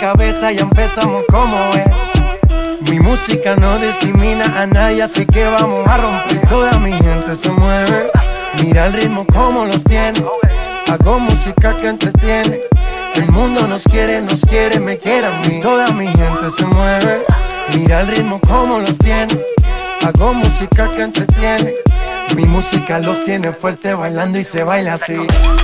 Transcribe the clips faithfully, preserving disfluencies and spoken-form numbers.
cabeza, ya empezamos como es. Mi música no discrimina a nadie, así que vamos a romper. Toda mi gente se mueve, mira el ritmo como los tiene. Hago música que entretiene. El mundo nos quiere, nos quiere, me quiere a mí. Toda mi gente se mueve, mira el ritmo como los tiene. Hago música que entretiene. Mi música los tiene fuerte bailando y se baila así.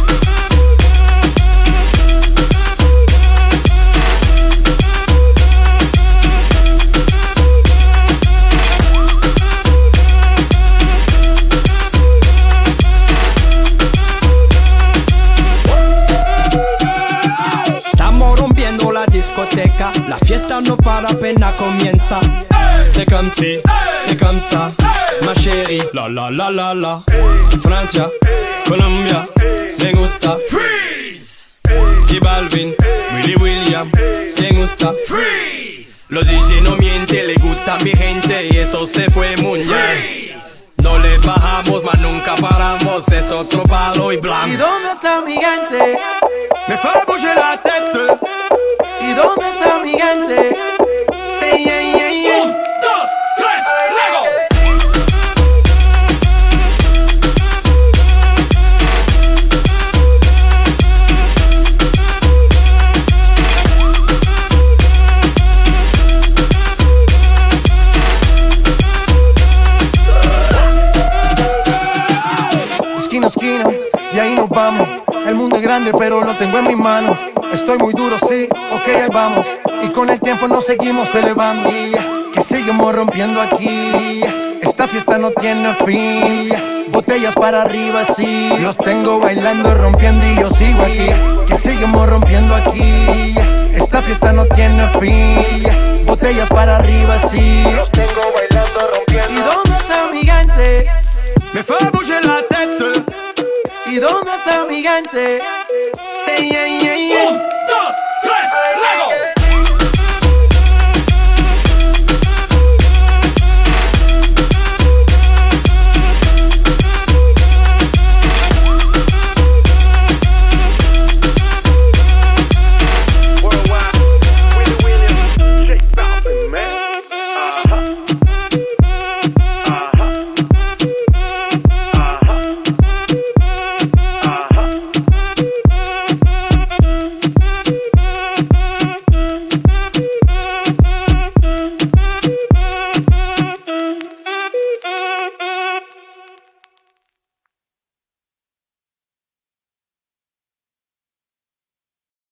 Discoteca, la fiesta no para, apenas comienza. C'est comme si, c'est comme ça, ma chérie. La la la la la. Francia, Colombia, me gusta. Freeze. Y Balvin, Willy William, me gusta. Freeze. Los D J no mienten, le gusta mi gente y eso se fue muy bien. No le bajamos, mas nunca paramos, es otro palo y blanco. ¿Y dónde está mi gente? Me fait bouger la tête. ¿Y dónde está mi gente? Sí, yeah, yeah, yeah. Un, dos, tres, Lego. Esquina a esquina, y ahí nos vamos. El mundo es grande, pero lo tengo en mis manos. Estoy muy duro, sí, ok, ahí vamos. Y con el tiempo nos seguimos elevando. Que seguimos rompiendo aquí. Esta fiesta no tiene fin. Botellas para arriba, sí. Los tengo bailando, rompiendo y yo sigo aquí. Que seguimos rompiendo aquí. Esta fiesta no tiene fin. Botellas para arriba, sí. Los tengo bailando, rompiendo. ¿Y dónde está mi gente? Me fait bouger la tête. ¿Y dónde está mi gente? Sí, yeah, yeah, yeah.